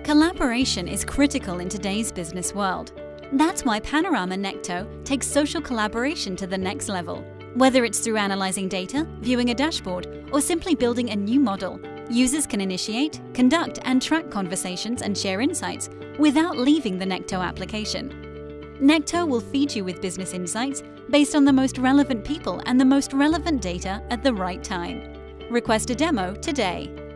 Collaboration is critical in today's business world. That's why Panorama Necto takes social collaboration to the next level. Whether it's through analyzing data, viewing a dashboard, or simply building a new model, users can initiate, conduct, and track conversations and share insights without leaving the Necto application. Necto will feed you with business insights based on the most relevant people and the most relevant data at the right time. Request a demo today.